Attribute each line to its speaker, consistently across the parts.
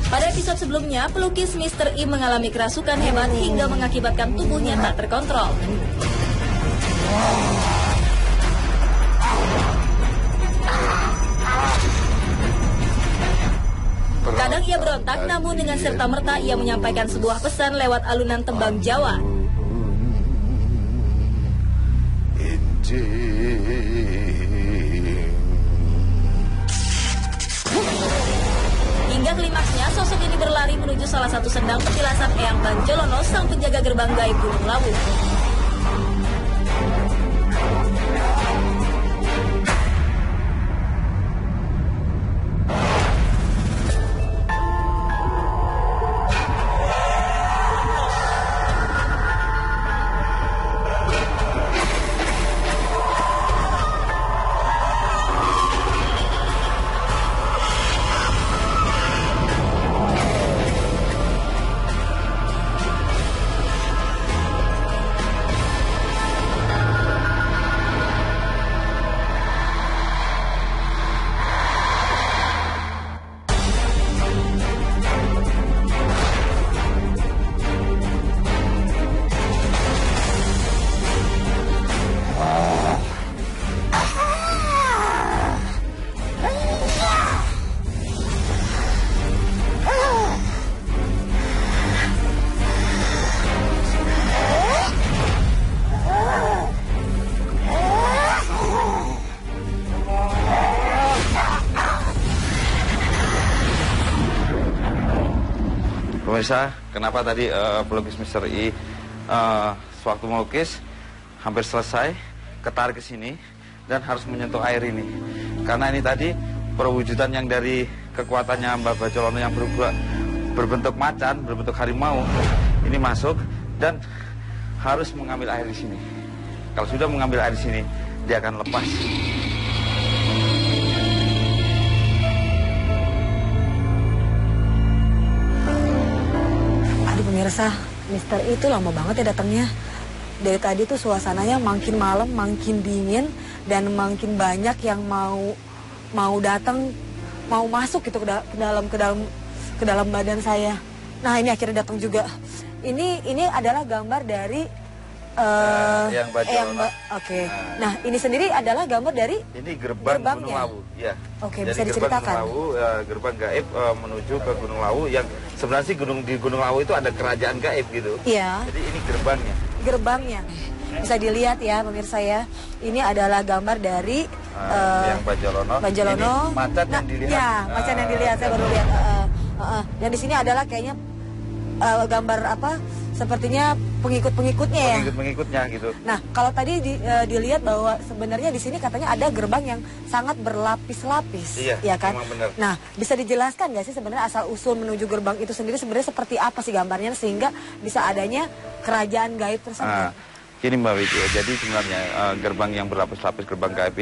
Speaker 1: Pada episode sebelumnya, pelukis Mr. I mengalami kerasukan hebat hingga mengakibatkan tubuhnya tak terkontrol. Kadang ia berontak, namun dengan serta-merta ia menyampaikan sebuah pesan lewat alunan tembang Jawa. Hingga klimaksnya, sosok ini berlari menuju salah satu sendang petilasan Eyang Banjolono, sang penjaga gerbang gaib Gunung Lawu.
Speaker 2: Pemirsa, kenapa tadi pelukis Mr. I sewaktu melukis hampir selesai, ketarik ke sini dan harus menyentuh air ini. Karena ini tadi perwujudan yang dari kekuatannya Mbak Banjolono yang berbentuk macan, berbentuk harimau, ini masuk dan harus mengambil air di sini. Kalau sudah mengambil air di sini, dia akan lepas.
Speaker 3: Pemirsa, Mr. I itu lama banget ya datangnya. Dari tadi tuh suasananya makin malam, makin dingin, dan makin banyak yang mau datang, mau masuk gitu ke dalam badan saya. Nah, ini akhirnya datang juga. Ini adalah gambar dari
Speaker 2: yang Banjolono.
Speaker 3: Oke. Nah, ini sendiri adalah gambar dari
Speaker 2: ini gerbang Gunung Lawu, ya.
Speaker 3: Oke,
Speaker 2: jadi
Speaker 3: bisa diceritakan.
Speaker 2: Gunung Lawu, gerbang gaib menuju ke Gunung Lawu yang sebenarnya sih di Gunung Lawu itu ada kerajaan gaib gitu.
Speaker 3: Iya.
Speaker 2: Jadi ini gerbangnya.
Speaker 3: Gerbangnya. Bisa dilihat ya pemirsa ya. Ini adalah gambar dari
Speaker 2: yang Banjolono.
Speaker 3: Ini
Speaker 2: macan yang dilihat.
Speaker 3: Ya, macan yang dilihat saya baru lihat. Dan di sini adalah kayaknya gambar apa? Sepertinya pengikut-pengikutnya ya.
Speaker 2: Pengikut-pengikutnya gitu.
Speaker 3: Nah, kalau tadi dilihat bahwa sebenarnya di sini katanya ada gerbang yang sangat berlapis-lapis,
Speaker 2: iya,
Speaker 3: ya kan?
Speaker 2: Benar.
Speaker 3: Nah, bisa dijelaskan nggak sih sebenarnya asal usul menuju gerbang itu sendiri sebenarnya seperti apa sih gambarnya sehingga bisa adanya kerajaan gaib tersebut?
Speaker 2: Gini Mbak Wiki, jadi sebenarnya gerbang yang berlapis-lapis, gerbang gaib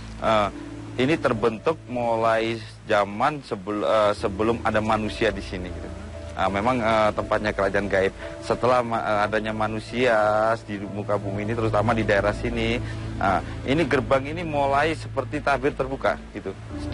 Speaker 2: ini terbentuk mulai zaman sebelum ada manusia di sini gitu. Memang tempatnya kerajaan gaib. Setelah adanya manusia di muka bumi ini, terutama di daerah sini, ini gerbang ini mulai seperti tabir terbuka gitu,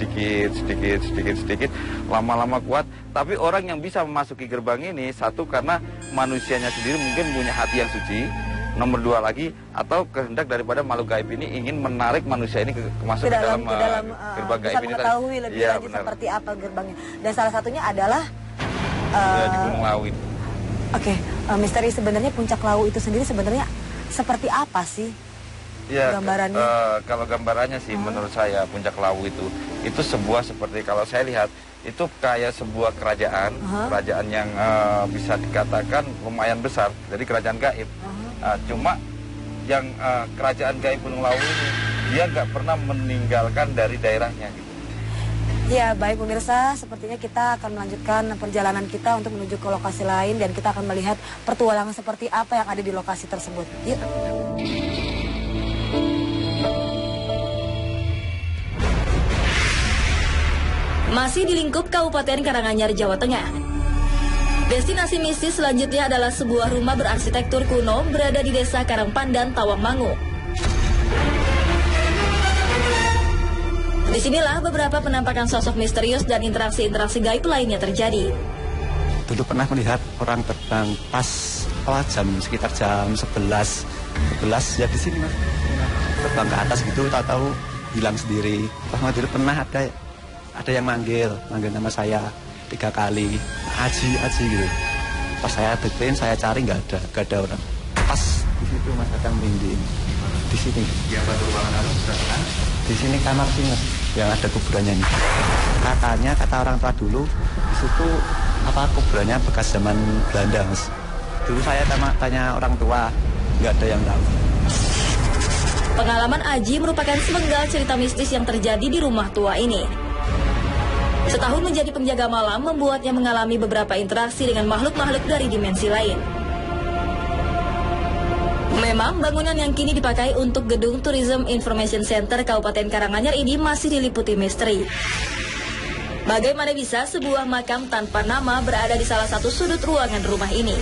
Speaker 2: sedikit, lama-lama kuat. Tapi orang yang bisa memasuki gerbang ini, satu karena manusianya sendiri mungkin punya hati yang suci. Nomor dua lagi, atau kehendak daripada makhluk gaib ini ingin menarik manusia ini masuk ke dalam gerbang gaib ini.
Speaker 3: Bisa mengetahui lebih lanjut seperti apa gerbangnya. Dan salah satunya adalah
Speaker 2: di Gunung Lawu.
Speaker 3: Oke, misteri sebenarnya puncak Lawu itu sendiri sebenarnya seperti apa sih gambarannya?
Speaker 2: Kalau gambarannya sih menurut saya puncak Lawu itu sebuah seperti kalau saya lihat itu kayak sebuah kerajaan yang bisa dikatakan lumayan besar, jadi kerajaan gaib. Cuma yang kerajaan gaib Gunung Lawu ini dia nggak pernah meninggalkan dari daerahnya gitu.
Speaker 3: Ya, baik pemirsa, sepertinya kita akan melanjutkan perjalanan kita untuk menuju ke lokasi lain dan kita akan melihat petualangan seperti apa yang ada di lokasi tersebut. Yuk.
Speaker 1: Masih di lingkup Kabupaten Karanganyar, Jawa Tengah. Destinasi mistis selanjutnya adalah sebuah rumah berarsitektur kuno berada di Desa Karangpandan, Tawangmangu. Disinilah beberapa penampakan sosok misterius dan interaksi-interaksi gaib lainnya terjadi.
Speaker 4: dulu pernah melihat orang terbang pas sekitar jam 11 ya di sini Mas. Terbang ke atas gitu, tahu-tahu hilang sendiri. Pas dulu pernah ada yang manggil nama saya 3 kali, Aji gitu. Pas saya deketin, saya cari nggak ada orang. Pas di situ Mas kadang merinding. Di sini.
Speaker 5: Ya, batu ruangan apa?
Speaker 4: Di sini kamar sih Mas, yang ada kuburannya ini. Kata orang tua dulu, di situ kuburannya bekas zaman Belanda Mas. Dulu saya tanya orang tua, nggak ada yang tahu.
Speaker 1: Pengalaman Aji merupakan sepenggal cerita mistis yang terjadi di rumah tua ini. Setahun menjadi penjaga malam membuatnya mengalami beberapa interaksi dengan makhluk-makhluk dari dimensi lain. Memang bangunan yang kini dipakai untuk gedung Tourism Information Center Kabupaten Karanganyar ini masih diliputi misteri. Bagaimana bisa sebuah makam tanpa nama berada di salah satu sudut ruangan rumah ini?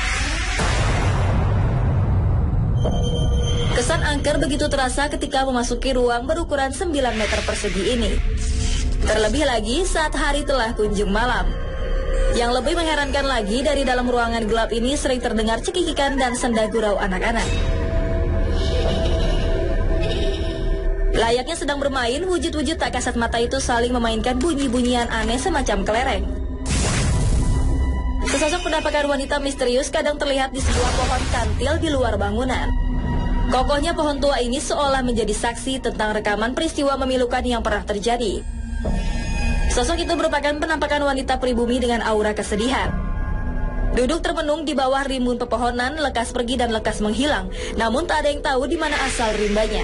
Speaker 1: Kesan angker begitu terasa ketika memasuki ruang berukuran 9 meter persegi ini. Terlebih lagi saat hari telah kunjung malam. Yang lebih mengherankan lagi, dari dalam ruangan gelap ini sering terdengar cekikikan dan senda gurau anak-anak. Layaknya sedang bermain, wujud-wujud tak kasat mata itu saling memainkan bunyi-bunyian aneh semacam kelereng. Sesosok penampakan wanita misterius kadang terlihat di sebuah pohon kantil di luar bangunan. Kokohnya pohon tua ini seolah menjadi saksi tentang rekaman peristiwa memilukan yang pernah terjadi. Sosok itu merupakan penampakan wanita pribumi dengan aura kesedihan. Duduk termenung di bawah rimbun pepohonan, lekas pergi dan lekas menghilang. Namun tak ada yang tahu di mana asal rimbanya.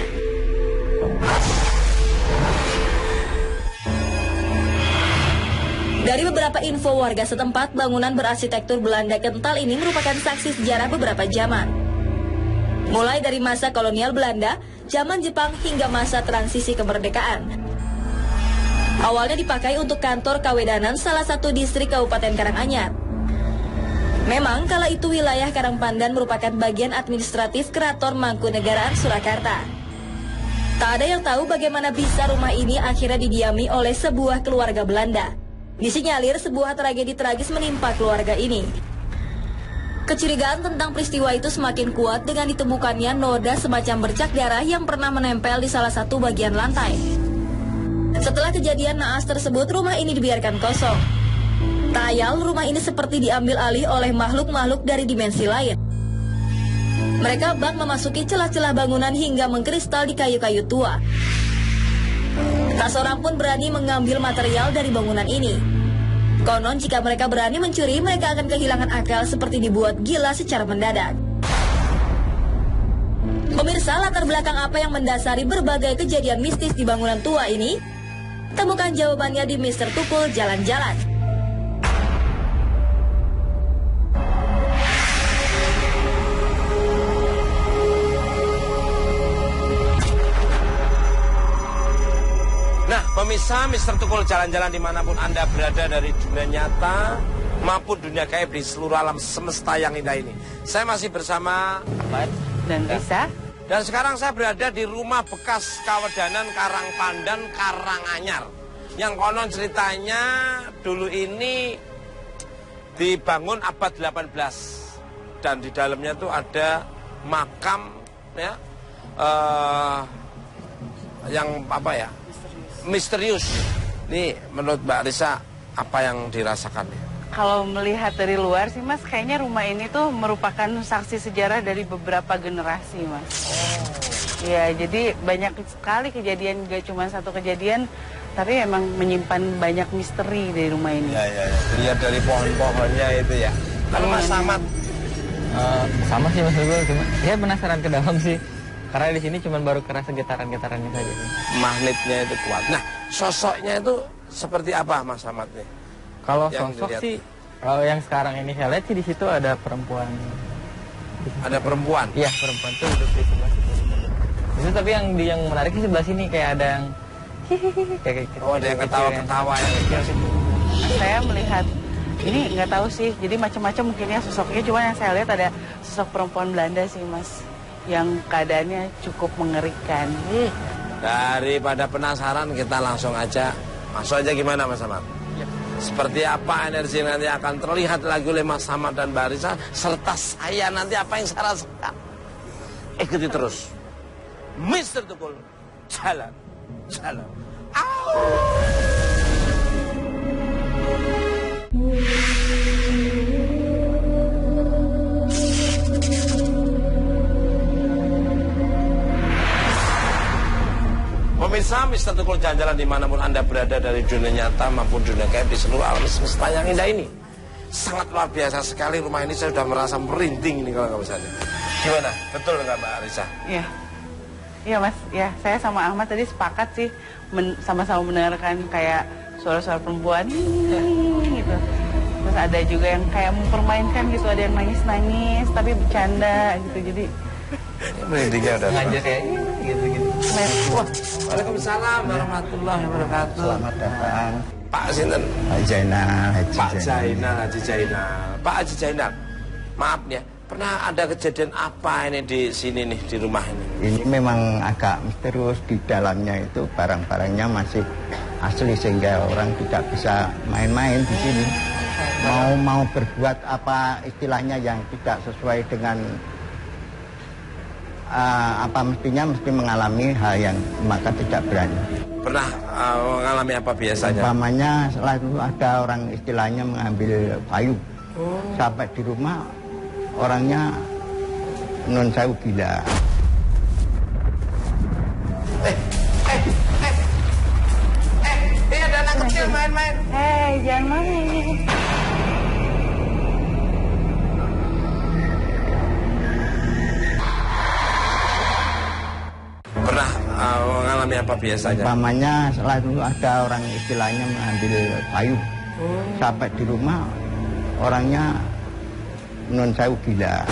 Speaker 1: Dari beberapa info warga setempat, bangunan berarsitektur Belanda kental ini merupakan saksi sejarah beberapa zaman. Mulai dari masa kolonial Belanda, zaman Jepang hingga masa transisi kemerdekaan. Awalnya dipakai untuk kantor Kawedanan salah satu distrik Kabupaten Karanganyar. Memang kala itu wilayah Karangpandan merupakan bagian administratif Keraton Mangkunegaraan Surakarta. Tak ada yang tahu bagaimana bisa rumah ini akhirnya didiami oleh sebuah keluarga Belanda. Disinyalir sebuah tragedi tragis menimpa keluarga ini. Kecurigaan tentang peristiwa itu semakin kuat dengan ditemukannya noda semacam bercak darah yang pernah menempel di salah satu bagian lantai. Setelah kejadian naas tersebut, rumah ini dibiarkan kosong. Tayal, rumah ini seperti diambil alih oleh makhluk-makhluk dari dimensi lain. Mereka bak memasuki celah-celah bangunan hingga mengkristal di kayu-kayu tua. Tak seorang pun berani mengambil material dari bangunan ini. Konon jika mereka berani mencuri, mereka akan kehilangan akal seperti dibuat gila secara mendadak. Pemirsa, latar belakang apa yang mendasari berbagai kejadian mistis di bangunan tua ini? Temukan jawabannya di Mr. Tukul Jalan-Jalan.
Speaker 6: Nah, pemirsa Mr. Tukul Jalan-Jalan dimanapun Anda berada dari dunia nyata maupun dunia gaib di seluruh alam semesta yang indah ini. Saya masih bersama
Speaker 7: dan Risa.
Speaker 6: Dan sekarang saya berada di rumah bekas Kawedanan Karangpandan Karanganyar. Yang konon ceritanya dulu ini dibangun abad 18. Dan di dalamnya tuh ada makam ya, yang apa ya, misterius. Nih menurut Mbak Risa apa yang dirasakannya?
Speaker 7: Kalau melihat dari luar sih Mas, kayaknya rumah ini tuh merupakan saksi sejarah dari beberapa generasi Mas. Ya, jadi banyak sekali kejadian, gak cuma satu kejadian, tapi memang menyimpan banyak misteri dari rumah ini.
Speaker 6: Ya. Lihat dari pohon-pohonnya itu ya. Lalu Mas Samad?
Speaker 8: Sama sih Mas Rugul, cuma ya penasaran ke dalam sih. Karena di sini cuma baru kerasa getaran-getarannya saja.
Speaker 6: Magnetnya itu kuat. Nah, sosoknya itu seperti apa Mas Samad nih?
Speaker 8: Kalau sosok sih, kalau yang sekarang ini saya lihat sih di situ ada perempuan.
Speaker 6: Ada perempuan?
Speaker 8: Iya, perempuan tuh duduk di sebelah situ. Itu tapi yang menarik di sebelah sini kayak ada yang kayak gitu.
Speaker 6: Oh, ada yang ketawa-ketawa yang kecil sih.
Speaker 7: Saya melihat ini nggak tahu sih, jadi macam-macam mungkinnya sosoknya. Cuma yang saya lihat ada sosok perempuan Belanda sih Mas, yang keadaannya cukup mengerikan.
Speaker 6: Daripada penasaran, kita langsung aja masuk aja, gimana Mas Samad? Seperti apa energi yang nanti akan terlihat lagi oleh Mas Ahmad dan Mbak Arisa, serta saya nanti apa yang saya rasakan. Ikuti terus. Mr. Tukul, jalan. Pemirsa, Mr. Tukul jalan-jalan dimanapun Anda berada dari dunia nyata maupun dunia gaib di seluruh alam semesta yang indah ini. Sangat luar biasa sekali rumah ini, saya sudah merasa merinding ini kalau nggak misalnya. Gimana? Betul nggak Mbak Arisa?
Speaker 7: Iya. Iya Mas, ya saya sama Ahmad tadi sepakat sih sama-sama mendengarkan kayak suara-suara perempuan gitu. Terus ada juga yang kayak mempermainkan gitu, ada yang nangis-nangis tapi bercanda gitu. Jadi
Speaker 6: merindingnya udah
Speaker 8: ngajak kayak gitu-gitu.
Speaker 6: Wah, waalaikumsalam warahmatullahi wabarakatuh.
Speaker 4: Selamat datang.
Speaker 6: Pak Sinten?
Speaker 4: Haji Jainal.
Speaker 6: Haji Jainal. Maaf ya, pernah ada kejadian apa ini di sini nih, di rumah ini?
Speaker 4: Ini memang agak misterius, di dalamnya itu barang-barangnya masih asli sehingga orang tidak bisa main-main di sini. Mau berbuat apa istilahnya yang tidak sesuai dengan apa mestinya, mesti mengalami hal yang maka tidak berani.
Speaker 6: Pernah mengalami apa biasanya?
Speaker 4: Umpamanya selalu ada orang istilahnya mengambil kayu. Sampai di rumah orangnya non sewu gila.
Speaker 6: Ada anak kecil main-main.
Speaker 7: jangan main.
Speaker 6: Pernah mengalami apa biasanya?
Speaker 4: Umpamanya selalu ada orang istilahnya mengambil kayu. Sampai di rumah orangnya non sewu gila.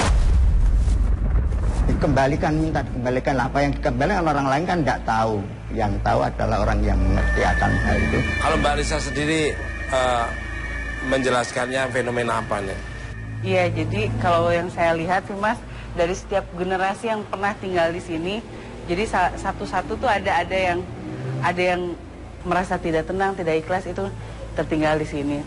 Speaker 4: Minta dikembalikan. Apa yang dikembalikan orang lain kan tidak tahu. Yang tahu adalah orang yang mengerti akan hal itu.
Speaker 6: Kalau Mbak Risa sendiri menjelaskannya fenomena apa nih?
Speaker 7: Iya, jadi kalau yang saya lihat sih Mas, dari setiap generasi yang pernah tinggal di sini, jadi satu-satu tuh ada yang merasa tidak tenang, tidak ikhlas, itu tertinggal di sini,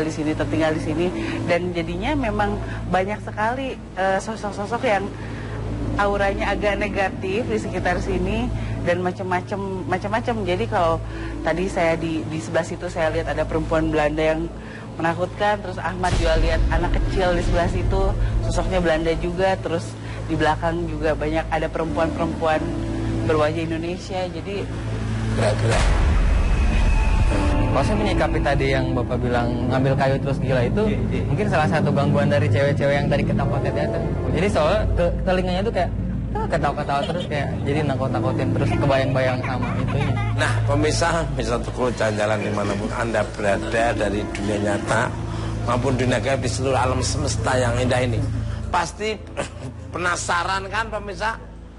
Speaker 7: dan jadinya memang banyak sekali sosok-sosok yang auranya agak negatif di sekitar sini dan macam-macam. Jadi kalau tadi saya di sebelah situ saya lihat ada perempuan Belanda yang menakutkan, terus Ahmad juga lihat anak kecil di sebelah situ, sosoknya Belanda juga, terus di belakang juga banyak ada perempuan-perempuan berwajah Indonesia, jadi
Speaker 6: gerak-gerak.
Speaker 8: Kalau saya menyikapi tadi yang Bapak bilang ngambil kayu terus gila itu, mungkin salah satu gangguan dari cewek-cewek yang tadi ketakutan itu. Jadi soalnya telinganya tuh kayak ketawa-ketawa terus, kayak jadi nakut-nakutin terus, kebayang-bayang sama itunya.
Speaker 6: Nah, pemirsa Tukul jalan-jalan dimanapun Anda berada dari dunia nyata maupun dunia gaib di seluruh alam semesta yang indah ini, pasti penasaran kan pemirsa?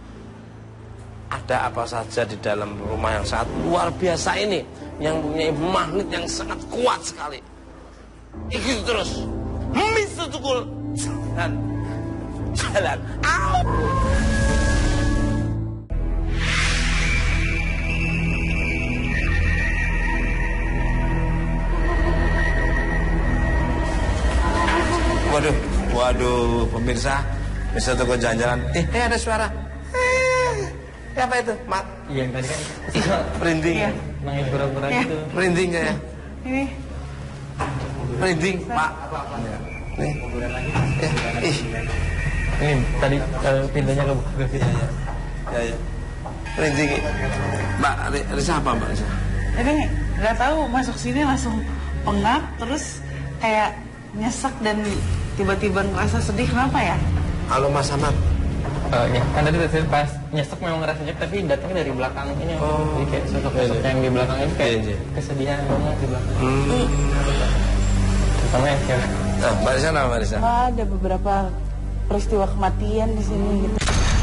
Speaker 6: Ada apa saja di dalam rumah yang sangat luar biasa ini, yang punya magnet yang sangat kuat sekali. Ikuti terus Mr. Tukul jalan. Waduh, pemirsa, Mr. Tukul jalan-jalan. Ada suara. Apa itu, Mak?
Speaker 8: Iya, yang tadi kan
Speaker 6: merinding.
Speaker 7: Iya.
Speaker 8: nangis pura-pura gitu.
Speaker 6: Merinding ya?
Speaker 7: ini
Speaker 6: Merinding, Pak. Nih.
Speaker 8: Ini tadi pintunya kebuka gitu.
Speaker 6: Ya. Merinding. Mbak Risa apa, Mbak Risa?
Speaker 7: Jadi nggak tahu masuk sini langsung pengap, terus kayak nyesek dan tiba-tiba ngerasa sedih, kenapa ya?
Speaker 6: Halo Mas Ahmad.
Speaker 8: Ya, kan tadi pas nyesek memang ngerasa nyesek, tapi datangnya dari belakang ini. Jadi kayak sosok-sosok yang di belakang ini kayak kesedihan banget di belakang. Terutama yang cewek.
Speaker 6: Nah, Mbak Risa apa, Mbak Risa?
Speaker 7: Ada beberapa peristiwa kematian di sini gitu.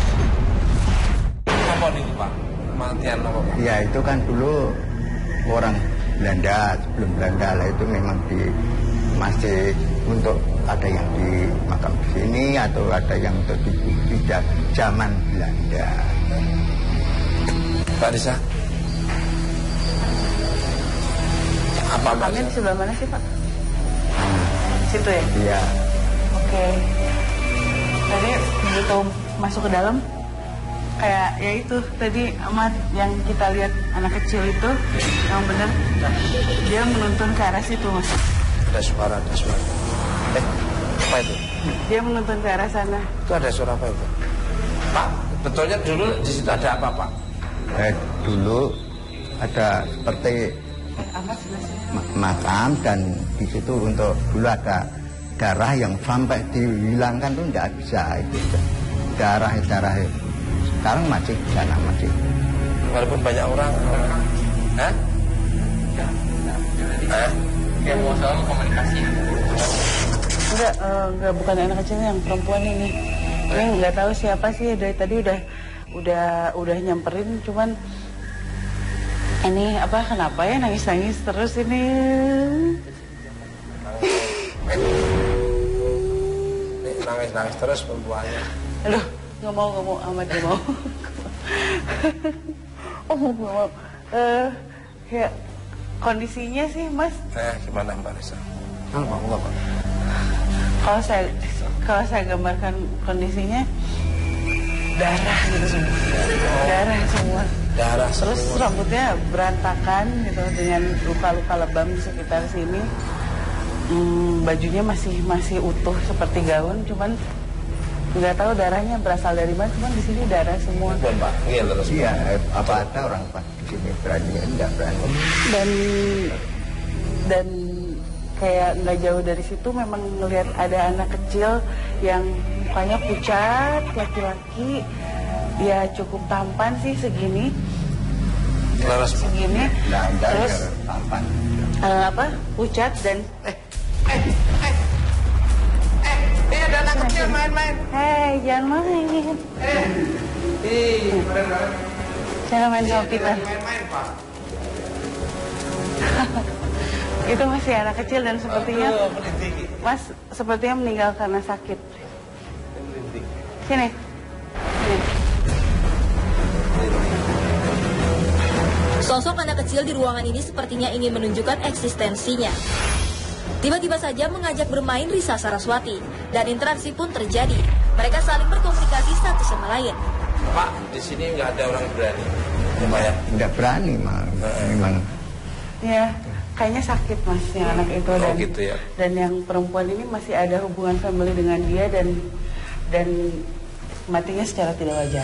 Speaker 6: Apa itu, Pak? Kematian apa, Pak?
Speaker 4: Ya itu kan dulu orang Belanda, sebelum Belanda lah itu memang masih untuk ada yang di makam di sini atau ada yang untuk di zaman Belanda.
Speaker 6: Pak Risa. Apa Mbak?
Speaker 7: Makamnya di sebelah mana sih Pak? Situ ya?
Speaker 4: Iya.
Speaker 7: Oke. Tadi begitu masuk ke dalam, kayak ya itu tadi Ahmad yang kita lihat anak kecil itu, yang benar dia menuntun ke arah situ Mas.
Speaker 6: Ada suara. Apa itu?
Speaker 7: Dia menuntun ke arah sana.
Speaker 6: Itu ada suara apa itu? Pak, betulnya dulu di situ ada apa Pak?
Speaker 4: Dulu ada seperti
Speaker 7: Ahmad sebelah sini.
Speaker 4: makam, dan di situ untuk dulu ada darah yang sampai dihilangkan tuh nggak bisa itu. Darah sekarang masih di sana masih.
Speaker 6: Walaupun banyak orang. Hah?
Speaker 8: Kayak mau soal komunikasi.
Speaker 7: Enggak, bukan anak kecil, yang perempuan ini. Ini nggak tahu siapa sih, dari tadi udah nyamperin, cuman ini apa, kenapa ya nangis terus ini?
Speaker 6: Nangis terus perempuannya.
Speaker 7: Aduh, nggak mau Ahmad, nggak mau. Oh, nggak mau. Kayak kondisinya sih Mas.
Speaker 6: Gimana Mbak Risa? Mau nggak Pak?
Speaker 7: Kalau saya gambarkan kondisinya, darah gitu semua. Darah semua. Terus rambutnya berantakan gitu dengan luka-luka lebam di sekitar sini. Bajunya masih utuh seperti gaun, cuman nggak tahu darahnya berasal dari mana. Cuman di sini darah semua.
Speaker 6: Pak. Iya terus.
Speaker 4: Iya, apa ada orang pas di sini berani, enggak berani.
Speaker 7: Dan kayak nggak jauh dari situ memang ngelihat ada anak kecil yang mukanya pucat, laki-laki, ya cukup tampan sih segini. Segini. Terus
Speaker 4: tampan.
Speaker 7: Pucat dan
Speaker 6: Ada anak kecil main-main.
Speaker 7: hei, jangan main. Jangan main sama kita.
Speaker 6: Main-main Pak.
Speaker 7: Itu masih anak kecil dan sepertinya Mas sepertinya meninggal karena sakit. Sini.
Speaker 1: Sosok anak kecil di ruangan ini sepertinya ingin menunjukkan eksistensinya. Tiba-tiba saja mengajak bermain Risa Saraswati, dan interaksi pun terjadi. Mereka saling berkomunikasi satu sama lain.
Speaker 6: Pak, di sini nggak ada orang berani. Ya,
Speaker 4: Nggak berani memang.
Speaker 7: Ya, kayaknya sakit Mas yang anak itu, dan
Speaker 6: gitu ya.
Speaker 7: dan yang perempuan ini masih ada hubungan family dengan dia, dan matinya secara tidak wajar.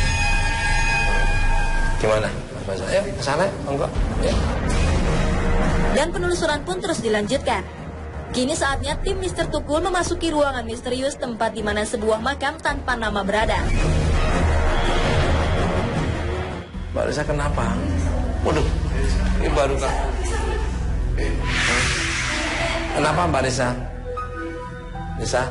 Speaker 6: Gimana? Ayo ke sana, enggak? Ya.
Speaker 1: Dan penelusuran pun terus dilanjutkan. Kini saatnya tim Mr. Tukul memasuki ruangan misterius, tempat di mana sebuah makam tanpa nama berada.
Speaker 6: Mbak Risa kenapa? Waduh, ini baru kan. Kenapa Mbak Risa? Risa?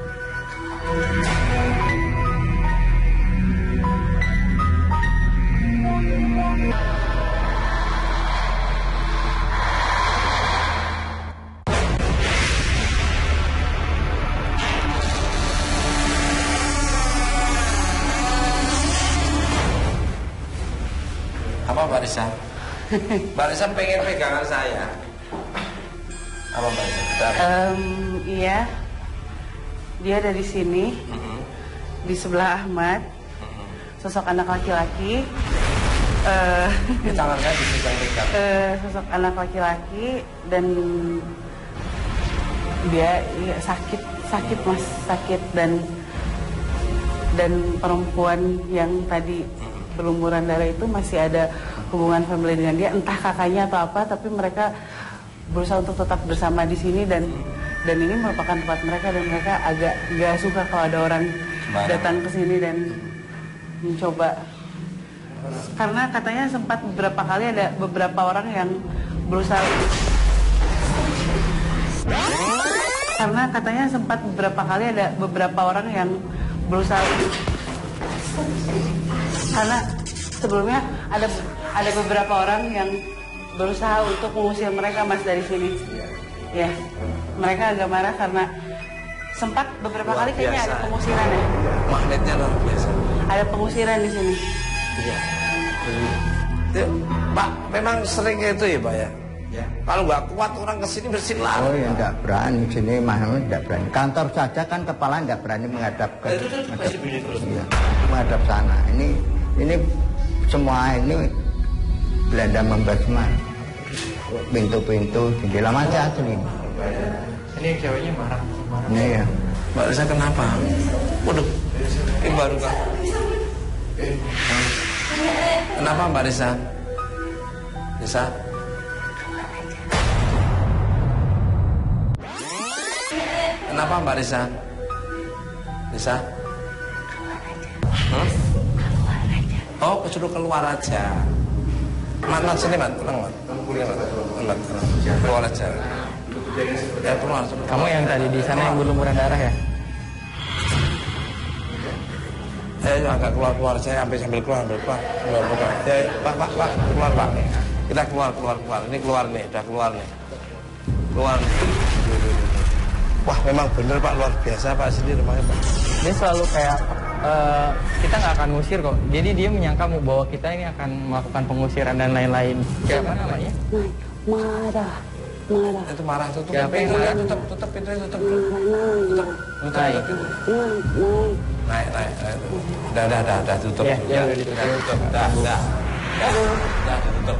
Speaker 6: Apa Mbak Risa? Mbak Risa pengen pegangan saya. Apa Mbak Risa?
Speaker 7: Iya, dia ada di sini, di sebelah Ahmad, sosok anak laki-laki.
Speaker 6: Tangannya dipegang-pegang.
Speaker 7: Sosok anak laki-laki, dan dia ya, sakit Mas, sakit, dan perempuan yang tadi berlumuran darah itu masih ada hubungan family dengan dia, entah kakaknya atau apa, tapi mereka berusaha untuk tetap bersama di sini, dan ini merupakan tempat mereka, dan mereka agak gak suka kalau ada orang datang ke sini dan mencoba, karena katanya sempat beberapa kali ada beberapa orang yang berusaha karena sebelumnya ada beberapa orang yang berusaha untuk mengusir mereka Mas dari sini. Ya, mereka agak marah karena sempat beberapa kali kayaknya ada pengusiran ya.
Speaker 6: Magnetnya luar biasa.
Speaker 7: Ada pengusiran di sini.
Speaker 6: Iya. Pak, memang sering kayak itu ya Pak ya? Kalau nggak kuat orang kesini mesti lari.
Speaker 5: Oh ya nggak berani, sini mahal nggak berani. Kantor saja kan kepala nggak berani menghadap ke iya, menghadap sana. Ini semua ini Belanda membuat semua pintu-pintu jendela masih asli.
Speaker 8: Ini ceweknya marah.
Speaker 5: Ini ya.
Speaker 6: Mbak Risa kenapa? Waduh, ini baru kah? Kenapa Mbak Risa? Risa? Kenapa Mbak Risa? Risa? Oh, suruh keluar aja. Mat, sini Mat, pulang Mat. Keluar aja. Ya keluar.
Speaker 8: Kamu yang tadi di sana yang berlumuran darah ya?
Speaker 6: Ya, agak keluar saya sambil keluar. Ya, Pak, keluar Pak. Kita keluar. Ini keluar nih, udah keluar nih. Keluar nih. Wah, memang bener Pak, luar biasa Pak sini rumahnya Pak.
Speaker 8: Dia selalu kayak kita nggak akan ngusir kok. Jadi dia menyangka bahwa kita ini akan melakukan pengusiran dan lain-lain. Siapa namanya?
Speaker 9: Marah.
Speaker 6: Itu marah, tutup
Speaker 8: Siapa yang marah?
Speaker 6: Tutup pintunya, tutup.
Speaker 8: Naik.
Speaker 6: Naik. Udah tutup.
Speaker 8: Ya,
Speaker 6: Ya,
Speaker 8: udah ditutup.
Speaker 6: Udah tutup.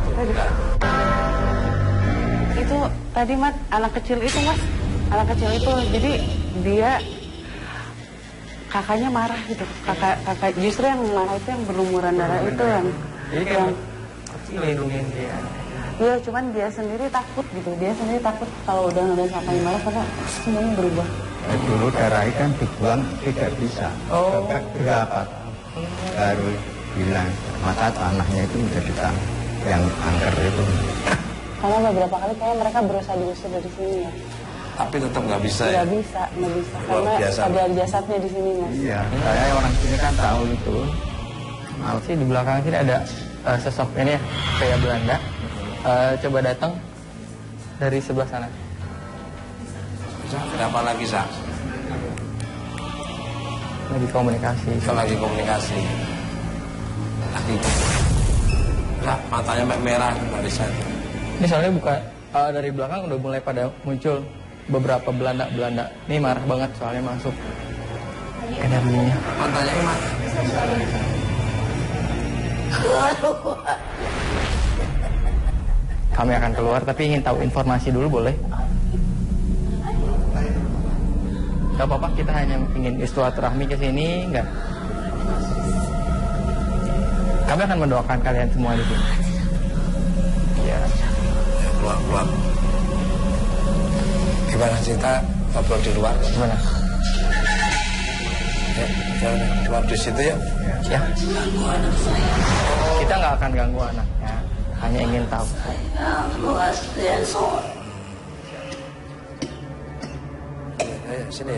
Speaker 7: Itu tadi Mat, anak kecil itu Mas. Anak kecil itu, jadi dia kakaknya marah gitu. Kakak justru yang marah itu yang berlumuran darah itu yang.
Speaker 8: Jadi kayak melindungi dia.
Speaker 7: Iya, cuman dia sendiri takut gitu. Dia sendiri takut kalau udah ngeliat kakaknya marah karena semuanya berubah.
Speaker 5: Dulu darah kan dibuang tidak bisa. Sampai berapa baru bilang maka tanahnya itu menjadi tanah yang angker itu.
Speaker 9: Karena beberapa kali kayak mereka berusaha diusir dari sini ya.
Speaker 6: Tapi tetap nggak bisa ya?
Speaker 9: Nggak bisa.
Speaker 6: Luar
Speaker 9: Karena
Speaker 6: biasa.
Speaker 9: ada jasadnya di sini Mas.
Speaker 5: Iya, saya orang sini kan tahu itu.
Speaker 8: Sih di belakang sini ada sosok ini ya, kayak Belanda. Coba datang dari sebelah sana.
Speaker 6: Kenapa lagi, Sa?
Speaker 8: Lagi komunikasi.
Speaker 6: Lagi komunikasi. Nah, matanya merah Mbak Risa.
Speaker 8: Ini soalnya bukan dari belakang udah mulai pada muncul beberapa Belanda. Ini marah banget soalnya masuk ke dalamnya.
Speaker 6: Matanya emak.
Speaker 8: Kami akan keluar tapi ingin tahu informasi dulu boleh? Gak apa-apa, kita hanya ingin silaturahmi ke sini, enggak? Kami akan mendoakan kalian semua di sini. Iya.
Speaker 6: Keluar. Gimana cerita ngobrol di luar?
Speaker 8: Gimana?
Speaker 6: Ya, jangan keluar di situ ya.
Speaker 8: Ya. Kita nggak akan ganggu anaknya, hanya ingin tahu.
Speaker 6: Ayo, sini.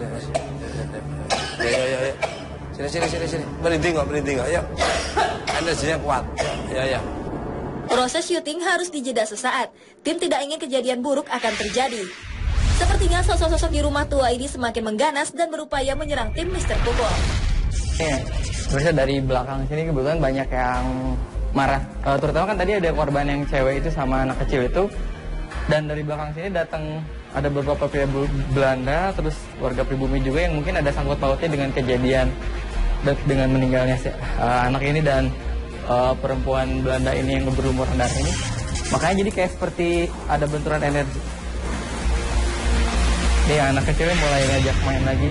Speaker 6: Ayo. Sini. Berhenti nggak? Ayo. Energinya kuat. Ya.
Speaker 1: Proses syuting harus dijeda sesaat. Tim tidak ingin kejadian buruk akan terjadi. Sepertinya sosok-sosok di rumah tua ini semakin mengganas dan berupaya menyerang tim Mr. Pukul.
Speaker 8: Sebenarnya dari belakang sini kebetulan banyak yang marah. Terutama kan tadi ada korban yang cewek itu sama anak kecil itu. Dan dari belakang sini datang ada beberapa pria Belanda, terus warga pribumi juga yang mungkin ada sangkut pautnya dengan kejadian dengan meninggalnya anak ini dan perempuan Belanda ini yang berlumuran darah ini. Makanya jadi kayak seperti ada benturan energi. Nih anak kecilnya mulai ngajak main lagi.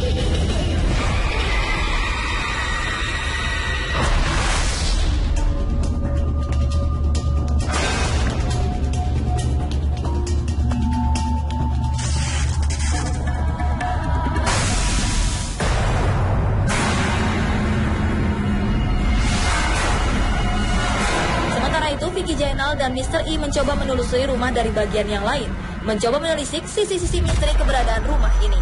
Speaker 1: Vicky Jainal dan Mr. I mencoba menelusuri rumah dari bagian yang lain, mencoba menelisik sisi-sisi misteri keberadaan rumah ini.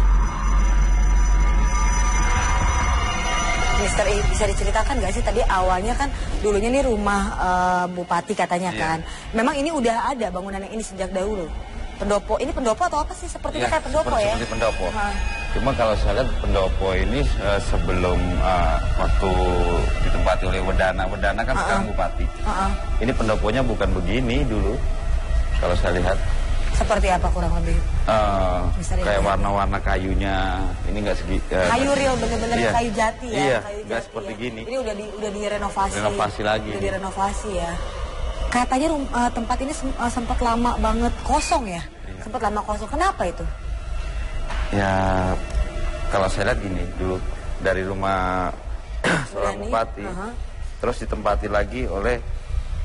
Speaker 3: Mr. I, bisa diceritakan nggak sih tadi awalnya kan dulunya nih rumah bupati katanya kan. Memang ini udah ada bangunan yang ini sejak dahulu. Pendopo, ini pendopo atau apa sih? Sepertinya kayak pendopo ya?
Speaker 2: Seperti pendopo. Cuma kalau saya lihat pendopo ini sebelum waktu ditempati oleh Wedana kan sekarang bupati. Ini pendoponya bukan begini dulu. kalau saya lihat.
Speaker 3: Seperti apa kurang lebih?
Speaker 2: Kayak warna-warna kayunya, ini nggak segi.
Speaker 3: Kayu real, bener-bener
Speaker 2: iya.
Speaker 3: kayu jati ya.
Speaker 2: Iya,
Speaker 3: kayu
Speaker 2: nggak
Speaker 3: jati
Speaker 2: seperti
Speaker 3: ya.
Speaker 2: gini.
Speaker 3: Ini udah direnovasi.
Speaker 2: Renovasi lagi.
Speaker 3: Udah direnovasi ya. Katanya tempat ini sempat lama banget kosong ya. Iya. Sempat lama kosong. Kenapa itu?
Speaker 2: Ya, kalau saya lihat gini, dulu dari rumah seorang bupati, terus ditempati lagi oleh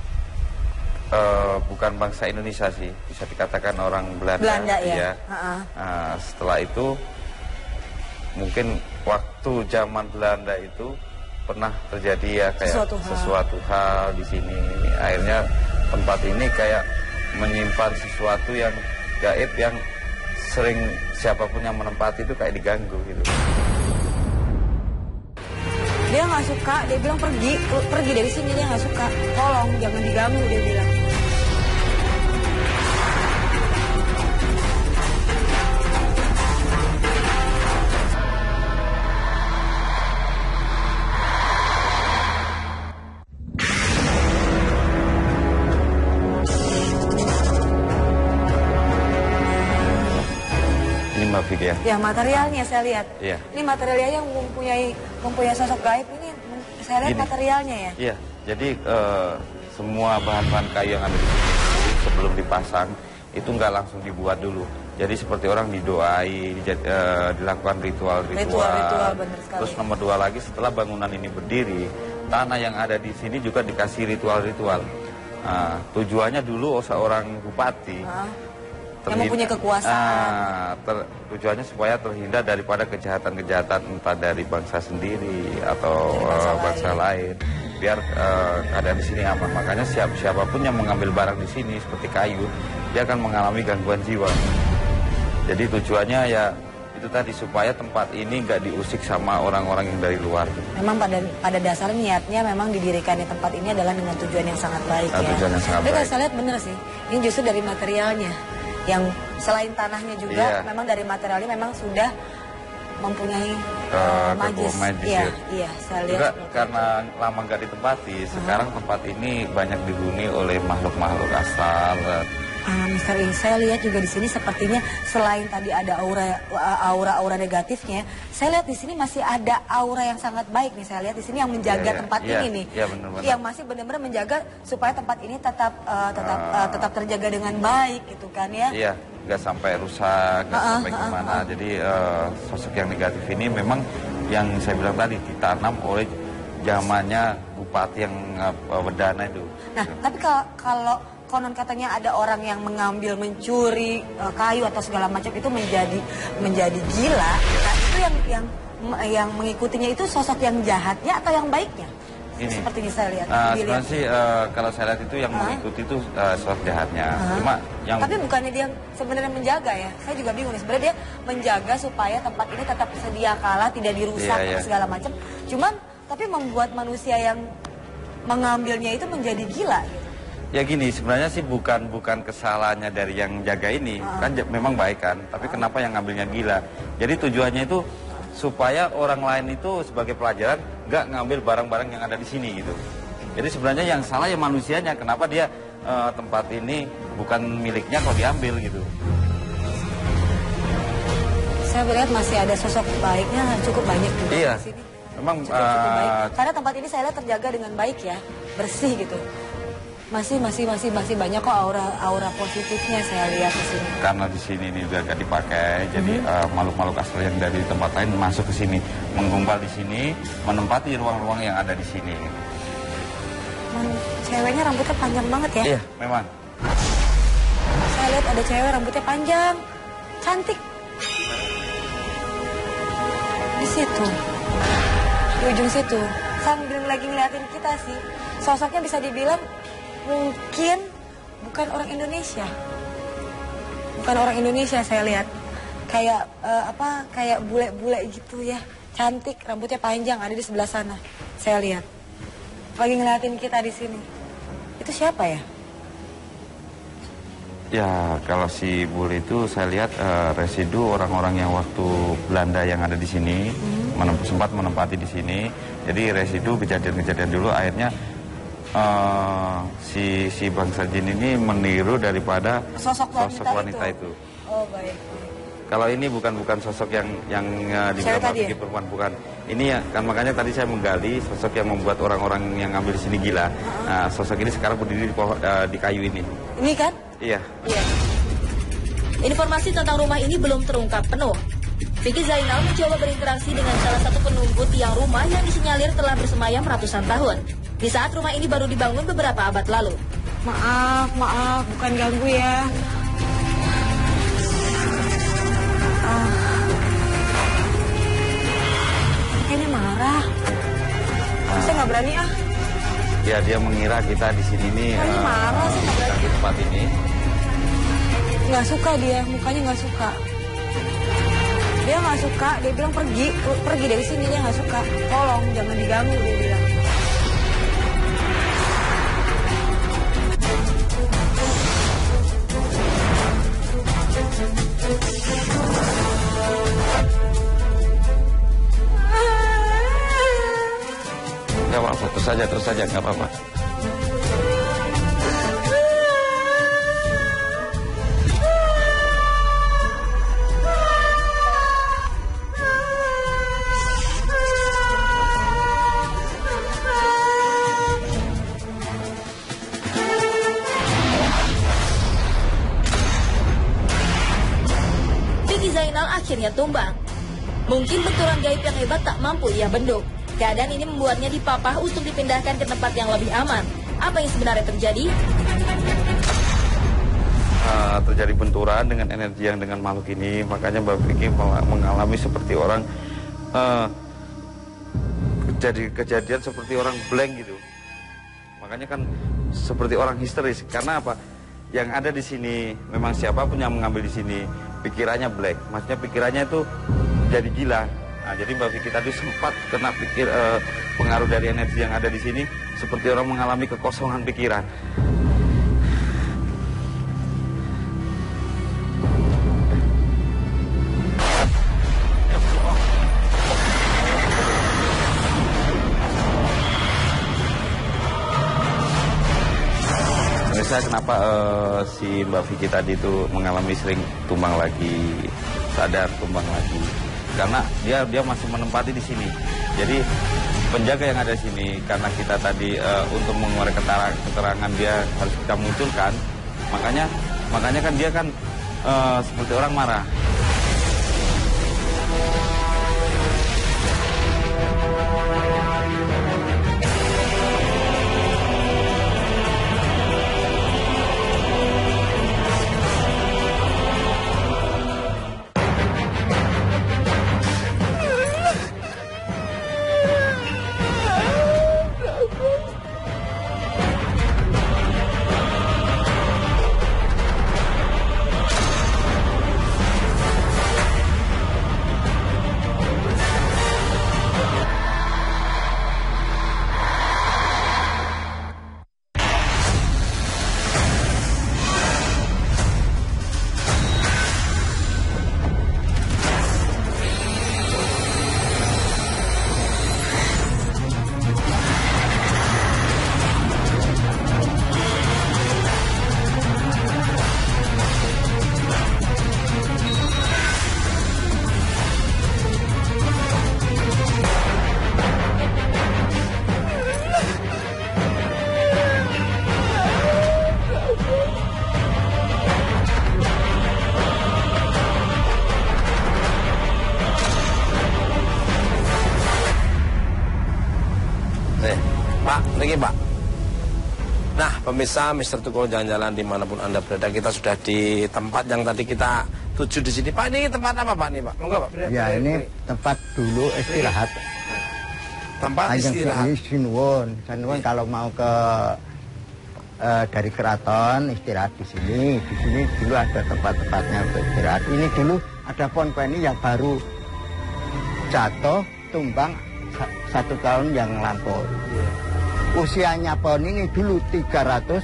Speaker 2: bukan bangsa Indonesia sih, bisa dikatakan orang Belanda
Speaker 3: ya.
Speaker 2: Setelah itu mungkin waktu zaman Belanda itu pernah terjadi ya kayak sesuatu hal di sini. Akhirnya tempat ini kayak menyimpan sesuatu yang gaib yang sering siapapun yang menempati itu kayak diganggu gitu.
Speaker 3: Dia nggak suka, dia bilang pergi dari sini, dia nggak suka. Tolong jangan diganggu, dia bilang.
Speaker 2: Ya,
Speaker 3: materialnya saya lihat.
Speaker 2: Iya.
Speaker 3: Ini materialnya yang mempunyai sosok gaib ini. Saya lihat materialnya ya.
Speaker 2: Iya. Jadi semua bahan-bahan kayu yang ada di sini sebelum dipasang itu nggak langsung dibuat dulu. Jadi seperti orang didoai, dilakukan ritual, bener sekali. Terus nomor 2 lagi, setelah bangunan ini berdiri, tanah yang ada di sini juga dikasih ritual-ritual. Tujuannya dulu seorang bupati
Speaker 3: yang mempunyai kekuasaan.
Speaker 2: Tujuannya supaya terhindar daripada kejahatan-kejahatan entah dari bangsa sendiri atau bangsa lain. Biar keadaan di sini aman. Makanya siapapun yang mengambil barang di sini seperti kayu, dia akan mengalami gangguan jiwa. Jadi tujuannya ya itu tadi, supaya tempat ini nggak diusik sama orang-orang yang dari luar.
Speaker 3: Memang pada dasarnya niatnya memang didirikannya tempat ini adalah dengan tujuan yang sangat baik ya.
Speaker 2: Tujuan yang sangat
Speaker 3: baik.
Speaker 2: Tapi
Speaker 3: saya lihat bener sih, ini justru dari materialnya. Yang selain tanahnya juga, memang dari materialnya memang sudah mempunyai magis. Iya, saya lihat.
Speaker 2: Juga karena lama nggak ditempati, sekarang tempat ini banyak dihuni oleh makhluk-makhluk astral.
Speaker 3: Misteri, saya lihat juga di sini sepertinya selain tadi ada aura negatifnya, saya lihat di sini masih ada aura yang sangat baik nih. Saya lihat di sini yang menjaga tempat ini nih, yang masih benar-benar menjaga supaya tempat ini tetap terjaga dengan baik gitu kan ya.
Speaker 2: Iya, nggak sampai rusak, nggak sampai gimana. Jadi sosok yang negatif ini memang yang saya bilang tadi ditanam oleh zamannya bupati yang berdana itu.
Speaker 3: Nah, tapi kalau konon katanya ada orang yang mencuri kayu atau segala macam itu menjadi gila. Nah, itu yang mengikutinya itu sosok yang jahatnya atau yang baiknya?
Speaker 2: Ini
Speaker 3: seperti ini saya lihat.
Speaker 2: Sebenarnya sih kalau saya lihat itu yang mengikuti itu sosok jahatnya. Cuma yang
Speaker 3: tapi bukannya dia sebenarnya menjaga ya? Saya juga bingung nih. Sebenarnya dia menjaga supaya tempat ini tetap sedia kala, tidak dirusak segala macam. Cuman tapi membuat manusia yang mengambilnya itu menjadi gila.
Speaker 2: Ya gini, sebenarnya sih bukan kesalahannya dari yang jaga ini, kan memang baik kan, tapi kenapa yang ngambilnya gila? Jadi tujuannya itu supaya orang lain itu sebagai pelajaran nggak ngambil barang-barang yang ada di sini gitu. Jadi sebenarnya yang salah ya manusianya, kenapa dia tempat ini bukan miliknya kok diambil gitu.
Speaker 3: Saya melihat masih ada sosok baiknya cukup banyak juga di sini.
Speaker 2: Memang
Speaker 3: cukup baik. Karena tempat ini saya lihat terjaga dengan baik ya, bersih gitu. Masih banyak kok aura positifnya saya lihat di sini.
Speaker 2: Karena di sini ini udah gak dipakai, jadi makhluk-makhluk asal yang dari tempat lain masuk ke sini, menggumpal di sini, menempati ruang-ruang yang ada di sini.
Speaker 3: Ceweknya rambutnya panjang banget ya?
Speaker 2: Iya, memang.
Speaker 3: Saya lihat ada cewek rambutnya panjang, cantik. Di situ, di ujung situ, sambil lagi ngeliatin kita sih. Sosoknya bisa dibilang mungkin bukan orang Indonesia. Bukan orang Indonesia saya lihat. Kayak kayak bule-bule gitu ya. Cantik, rambutnya panjang ada di sebelah sana. Saya lihat. Lagi ngeliatin kita di sini. Itu siapa ya?
Speaker 2: Ya, kalau si bule itu saya lihat residu orang-orang yang waktu Belanda yang ada di sini sempat menempati di sini. Jadi residu kejadian-kejadian dulu akhirnya si bangsa jin ini meniru daripada
Speaker 3: Sosok
Speaker 2: wanita itu.
Speaker 3: Oh, baik.
Speaker 2: Kalau ini bukan sosok yang digambar bagi perempuan, bukan. Ini ya, kan makanya tadi saya menggali sosok yang membuat orang-orang yang ngambil di sini gila. Nah, sosok ini sekarang berdiri di kayu ini.
Speaker 3: Ini kan?
Speaker 2: Iya.
Speaker 1: Informasi tentang rumah ini belum terungkap penuh. Vicky Zainal mencoba berinteraksi dengan salah satu penunggu tiang rumah yang disinyalir telah bersemayam ratusan tahun. Di saat rumah ini baru dibangun beberapa abad lalu.
Speaker 3: Maaf, bukan ganggu ya. Kayaknya marah. Saya nggak berani ah.
Speaker 2: Ya, dia mengira kita di sini nih.
Speaker 3: Marah sih nggak berani.
Speaker 2: Di tempat ini.
Speaker 3: Nggak suka dia, mukanya nggak suka. Dia nggak suka, dia bilang pergi dari sini, dia nggak suka. Tolong jangan diganggu, dia bilang.
Speaker 2: Gak apa-apa, terus saja, gak apa-apa.
Speaker 1: Vicky Zainal akhirnya tumbang. Mungkin benturan gaib yang hebat tak mampu ia bendung. Keadaan ini membuatnya dipapah untuk dipindahkan ke tempat yang lebih aman. Apa yang sebenarnya terjadi?
Speaker 2: Terjadi benturan dengan energi yang dengan makhluk ini. Makanya Mbak Vicky mengalami seperti orang kejadian seperti orang blank gitu. Makanya kan seperti orang histeris. Karena apa? Yang ada di sini memang siapapun yang mengambil di sini pikirannya blank. Maksudnya pikirannya itu jadi gila. Nah, jadi Mbak Vicky tadi sempat kena pengaruh dari energi yang ada di sini, seperti orang mengalami kekosongan pikiran. Saya kenapa si Mbak Vicky tadi itu mengalami sering tumbang lagi, sadar tumbang lagi. Karena dia masih menempati di sini. Jadi penjaga yang ada di sini, karena kita tadi untuk mengeluarkan keterangan dia harus kita munculkan, makanya kan dia kan seperti orang marah.
Speaker 6: Pak, lagi Pak. Nah, pemirsa Mister Tukul jalan-jalan dimanapun Anda berada, kita sudah di tempat yang tadi kita tuju di sini. Pak, ini tempat apa Pak? Nih Pak, enggak Pak?
Speaker 5: Ya, ini tempat dulu istirahat.
Speaker 6: Tempat istirahat.
Speaker 5: Sinwon kalau mau ke dari keraton istirahat di sini. Di sini dulu ada tempat-tempatnya untuk istirahat. Ini dulu ada pohon ini yang baru jatuh, tumbang 1 tahun yang lampau. Usianya pohon ini dulu 350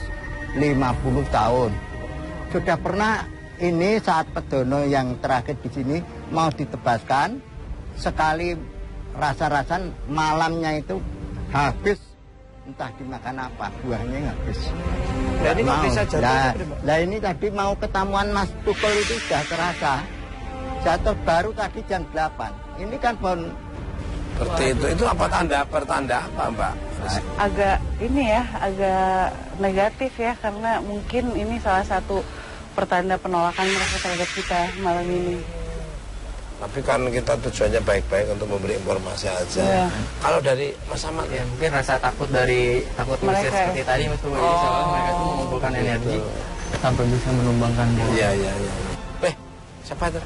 Speaker 5: tahun. Sudah pernah ini saat Pedono yang terakhir di sini mau ditebaskan, sekali rasa-rasan malamnya itu habis entah dimakan apa, buahnya habis.
Speaker 6: Nah, ini kok bisa jatuh?
Speaker 5: Nah ini tadi mau ketemuan Mas Tukul itu sudah terasa. Jatuh baru tadi jam 8. Ini kan pohon.
Speaker 6: Seperti itu apa pertanda apa Mbak?
Speaker 7: Agak agak negatif ya, karena mungkin ini salah satu pertanda penolakan mereka terhadap kita malam ini.
Speaker 6: Tapi kan kita tujuannya baik-baik untuk memberi informasi aja.
Speaker 7: Ya.
Speaker 6: Kalau dari Mas Ahmad
Speaker 8: Ya mungkin rasa takut mereka seperti tadi Mas Tuh. Soalnya mereka tuh mengumpulkan energi sampai bisa menumbangkan dia.
Speaker 6: Iya. Siapa itu?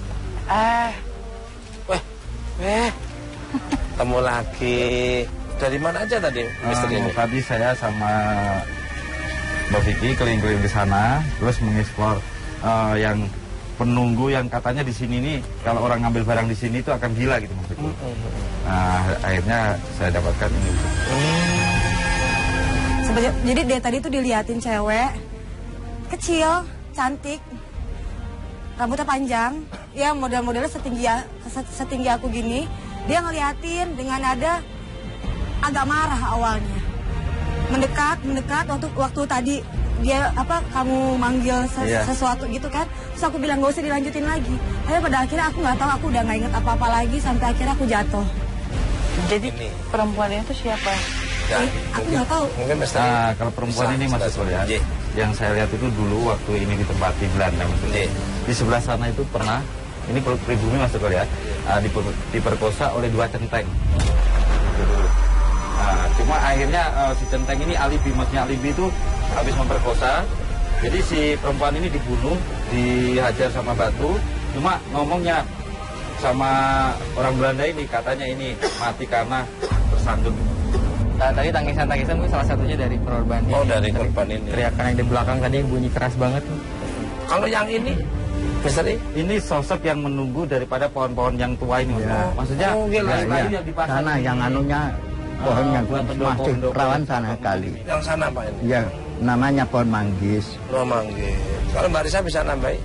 Speaker 6: Ketemu lagi. Dari mana aja tadi misteri ini?
Speaker 2: Tadi saya sama Mbak Vicky keliling-keliling di sana, terus mengeksplor yang penunggu yang katanya di sini nih kalau orang ngambil barang di sini itu akan gila gitu maksudnya. Nah, akhirnya saya dapatkan ini.
Speaker 3: Jadi dia tadi tuh diliatin cewek kecil, cantik, rambutnya panjang, ya model-modelnya setinggi aku gini. Dia ngeliatin dengan nada agak marah awalnya. Mendekat waktu tadi dia kamu manggil sesuatu gitu kan, terus aku bilang gak usah dilanjutin lagi. Tapi pada akhirnya aku nggak tahu, aku udah nggak inget apa-apa lagi sampai akhirnya aku jatuh.
Speaker 7: Jadi perempuan itu siapa?
Speaker 3: Aku nggak tahu.
Speaker 6: Mungkin
Speaker 2: Nah, kalau perempuan ini Mas Tukul ya, yang saya lihat itu dulu waktu ini ditempati Belanda maksudnya. Di sebelah sana itu pernah, ini pribumi Mas Tukul ya, diperkosa oleh 2 centeng. Nah, cuma akhirnya si centeng ini maksudnya alibi itu habis memperkosa. Jadi si perempuan ini dibunuh, dihajar sama batu. Cuma ngomongnya sama orang Belanda ini, katanya ini mati karena tersandung.
Speaker 8: Nah, tadi tangisan mungkin salah satunya dari korban ini.
Speaker 6: Oh, dari korban ini.
Speaker 8: Teriakan yang di belakang tadi bunyi keras banget.
Speaker 6: Kalau yang ini, misteri?
Speaker 2: Ini sosok yang menunggu daripada pohon-pohon yang tua ini. Maksudnya kayu yang dipasang
Speaker 5: sana yang anunya pohonnya masih rawan sana kali.
Speaker 6: Yang sana Pak ini?
Speaker 5: Ya, namanya pohon manggis.
Speaker 6: Oh, manggis. Kalau Mbak Risa bisa nambahin?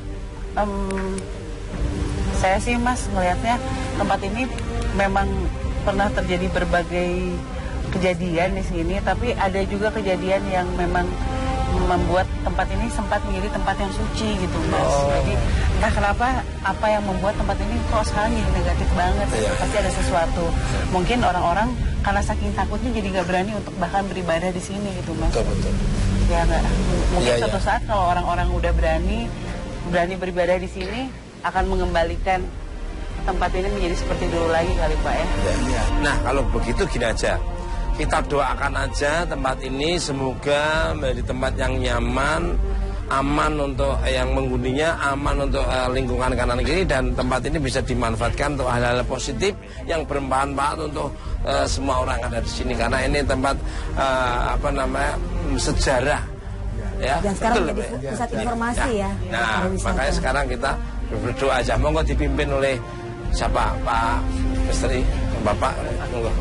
Speaker 7: Saya sih Mas melihatnya tempat ini memang pernah terjadi berbagai kejadian di sini, tapi ada juga kejadian yang memang membuat tempat ini sempat menjadi tempat yang suci gitu Mas. Jadi entah kenapa apa yang membuat tempat ini kok sekarang jadi negatif banget. Pasti ada sesuatu. Mungkin orang-orang karena saking takutnya jadi nggak berani untuk bahkan beribadah di sini gitu Mas.
Speaker 6: Betul.
Speaker 7: Ya nggak. Mungkin suatu saat kalau orang-orang udah berani beribadah di sini akan mengembalikan tempat ini menjadi seperti dulu lagi kali Pak ya.
Speaker 6: Nah kalau begitu gini aja. Kita doakan aja tempat ini semoga menjadi tempat yang nyaman, aman untuk yang menghuninya, aman untuk lingkungan kanan kiri, dan tempat ini bisa dimanfaatkan untuk hal-hal positif yang bermanfaat untuk semua orang yang ada di sini, karena ini tempat sejarah. Ya,
Speaker 3: dan sekarang menjadi pusat informasi ya.
Speaker 6: Nah, makanya sekarang kita berdoa aja. Monggo dipimpin oleh siapa? Pak Misteri, Bapak. Monggo.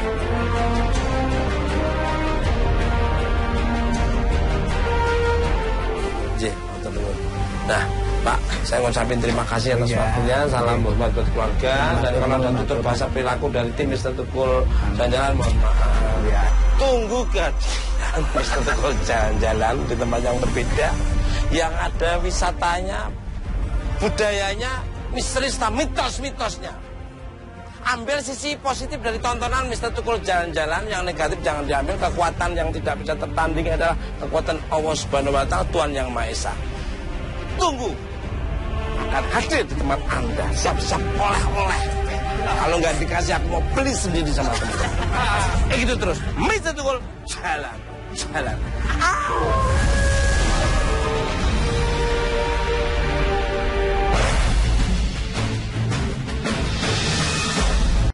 Speaker 6: Nah, Pak, saya ngucapin terima kasih atas waktunya. Salam hormat buat keluarga. Dan kalau ada tutur bahasa perilaku dari tim Mr. Tukul Jalan-Jalan, mohon maaf. Tunggu kehadiran Mr. Tukul Jalan-Jalan di tempat yang berbeda, yang ada wisatanya, budayanya, misteri, mitos-mitosnya. Ambil sisi positif dari tontonan Mr. Tukul Jalan-Jalan, yang negatif jangan diambil. Kekuatan yang tidak bisa tertanding adalah kekuatan Allah Subhanahu wa Ta'ala, Tuhan Yang Maha Esa. Tunggu akan hadir di tempat Anda. Siap-siap oleh-oleh. Kalau nggak dikasih, aku mau beli sendiri sama teman. Gitu terus. Mr. Tukul Jalan-Jalan.